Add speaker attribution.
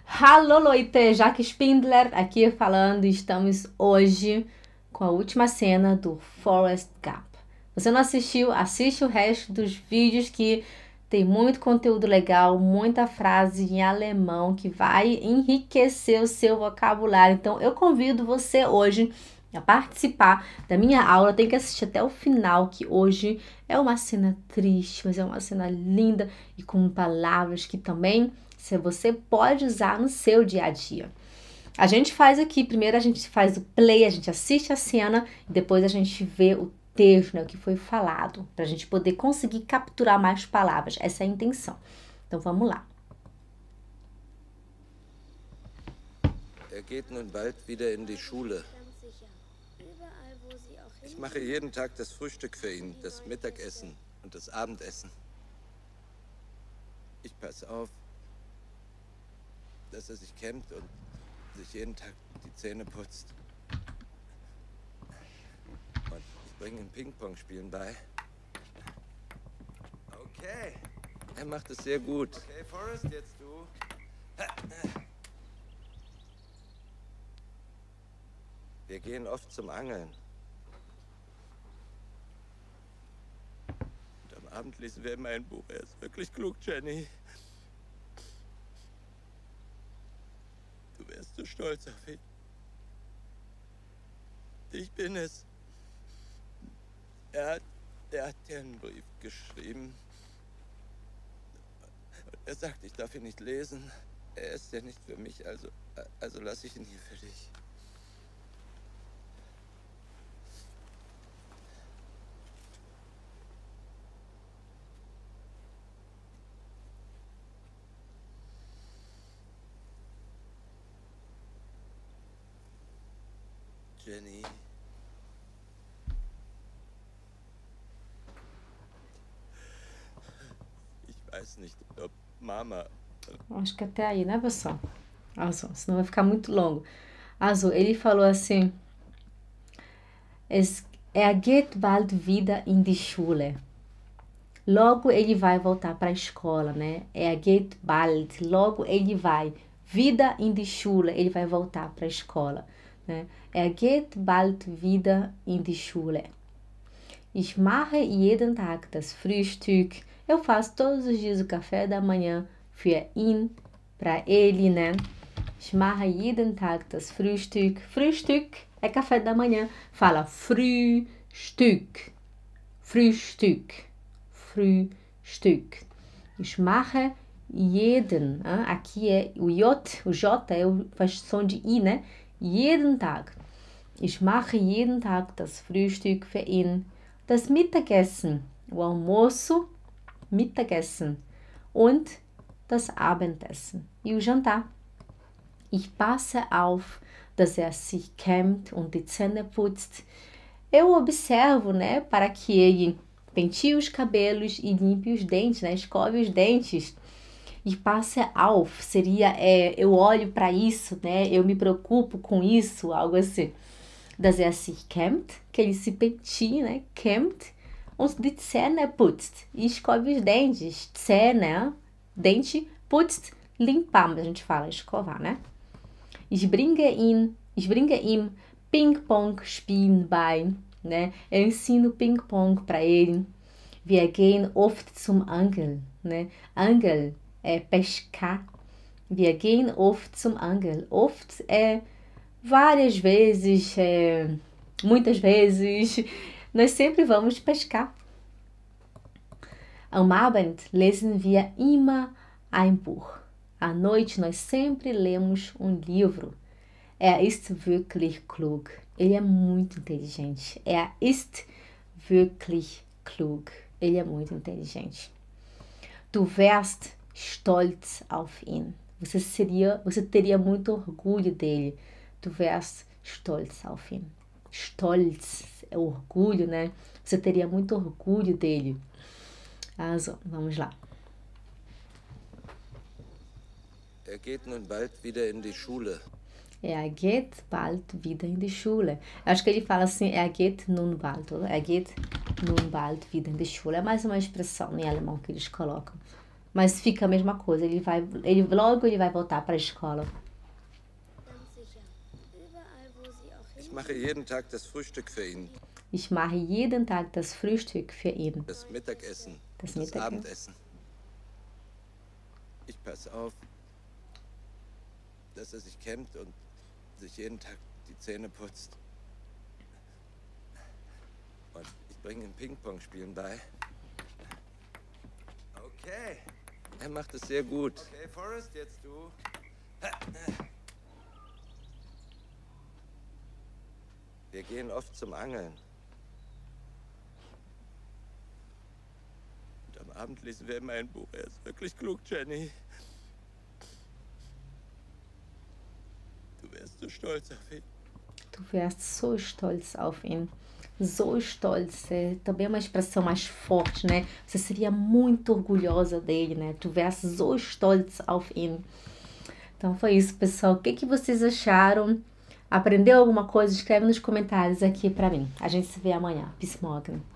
Speaker 1: Hallo Leute, Jaque Spindler aqui falando. Estamos hoje com a última cena do Forrest Gump. Você não assistiu? Assiste o resto dos vídeos que tem muito conteúdo legal, muita frase em alemão que vai enriquecer o seu vocabulário. Então eu convido você hoje a participar da minha aula. Tem que assistir até o final, que hoje é uma cena triste, mas é uma cena linda e com palavras que também você pode usar no seu dia a dia. A gente faz aqui, primeiro a gente faz o play, a gente assiste a cena e depois a gente vê o texto, né, o que foi falado, para a gente poder conseguir capturar mais palavras. Essa é a intenção. Então vamos lá.
Speaker 2: Geht nun bald wieder in die Schule. Ich mache jeden Tag das Frühstück für ihn, das Mittagessen und das Abendessen. Ich passe auf, dass er sich kämmt und sich jeden Tag die Zähne putzt. Und ich bringe ihm Ping-Pong-Spielen bei. Okay. Er macht es sehr gut. Okay, Forrest, jetzt du. Wir gehen oft zum Angeln. Und am Abend lesen wir immer ein Buch. Er ist wirklich klug, Jenny. Du wärst so stolz auf ihn. Ich bin es. Er hat dir einen Brief geschrieben. Und er sagt, ich darf ihn nicht lesen. Er ist ja nicht für mich, also lasse ich ihn hier für dich. Jenny. Ich weiß nicht, ob Mama...
Speaker 1: Acho que até aí, né, pessoal? Also, senão vai ficar muito longo. Also, ele falou assim: Er geht bald wieder in die Schule. Logo ele vai voltar para a escola, né? Er geht bald, logo ele vai. Wieder in die Schule, ele vai voltar para a escola. Né? Er geht bald wieder in die Schule. Ich mache jeden Tag das Frühstück. Eu faço todos os dias o café da manhã für ihn, para ele, né? Ich mache jeden Tag das Frühstück. Frühstück é café da manhã. Fala Frühstück. Frühstück. Frühstück. Ich mache jeden. Aqui é o J faz som de I, né? Jeden Tag. Ich mache jeden Tag das Frühstück für ihn. Das Mittagessen, o almoço, Mittagessen. Und das Abendessen, e o jantar. Ich passe auf, dass er sich kämmt und die Zähne putzt. Eu observo, né, para que ele penteie os cabelos e limpe os dentes, né, escove os dentes. Ich passe auf seria eu olho para isso, né? Eu me preocupo com isso, algo assim. Dass er sich kämmt, que ele se penteie, né? Kämmt und die Zähne putzt. E escove os dentes. Zähne, dente, putzt, limpar, mas a gente fala escovar, né? Ich bringe ihm Ping-Pong spielen bei, né? Eu ensino Ping-Pong para ele. Wir gehen oft zum Angeln, né? Angel é pescar. Wir gehen oft zum Angeln. Oft é várias vezes, muitas vezes. Nós sempre vamos pescar. Am Abend lesen wir immer ein Buch. À noite nós sempre lemos um livro. Er ist wirklich klug. Ele é muito inteligente. Er ist wirklich klug. Ele é muito inteligente. Du wärst stolz auf ihn. Você teria muito orgulho dele. Du wärst stolz auf ihn. Stolz é orgulho, né? Você teria muito orgulho dele. Also, vamos lá.
Speaker 2: Er geht nun bald wieder in die Schule.
Speaker 1: Er geht bald wieder in die Schule. Acho que ele fala assim, er geht nun bald, oder? Er geht nun bald wieder in die Schule. É mais uma expressão em alemão que eles colocam. mas fica a mesma coisa. Logo ele vai voltar para a escola.
Speaker 3: Ganz sicher. Überall, wo sie auch
Speaker 2: Ich
Speaker 3: hin.
Speaker 2: mache jeden Tag das Frühstück für ihn.
Speaker 1: Ich mache jeden Tag das Frühstück für ihn.
Speaker 2: Das Mittagessen.
Speaker 1: Das
Speaker 2: Das
Speaker 1: Mittagessen.
Speaker 2: Abendessen. Ich passe auf, dass er sich kämmt und sich jeden Tag die Zähne putzt. Und ich bringe ihm Ping-Pong-Spielen bei. Okay. Er macht es sehr gut. Okay, Forrest, jetzt du. Wir gehen oft zum Angeln. Und am Abend lesen wir immer ein Buch. Er ist wirklich klug, Jenny. Du wärst so stolz auf ihn.
Speaker 1: Tu wärst so stolz auf ihn. So stolz, também é uma expressão mais forte, né? Você seria muito orgulhosa dele, né? Tu wärst so stolz auf ihn. Então foi isso, pessoal. O que vocês acharam? Aprendeu alguma coisa? Escreve nos comentários aqui pra mim. A gente se vê amanhã. Bis morgen.